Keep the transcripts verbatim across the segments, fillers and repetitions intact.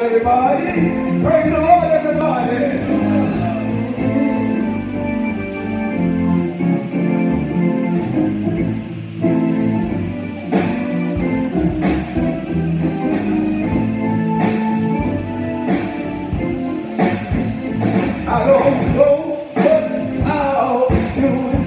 everybody. Praise the Lord, everybody. I don't know what I'll do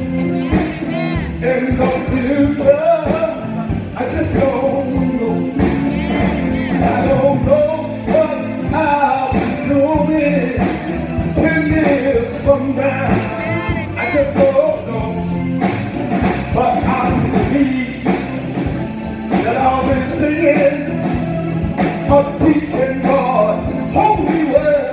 in the future. I just don't know. I don't know what I'll be doing ten years from now. I just don't know. But I believe that I'll be singing or teaching God holy word.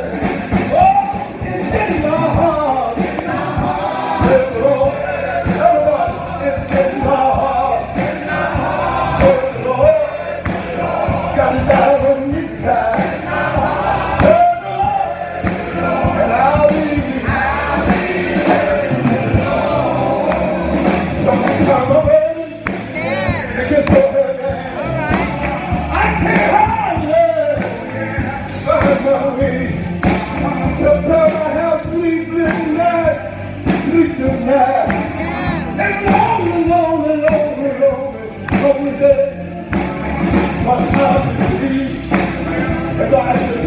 And lonely, lonely, lonely, lonely, lonely day. But I believe that I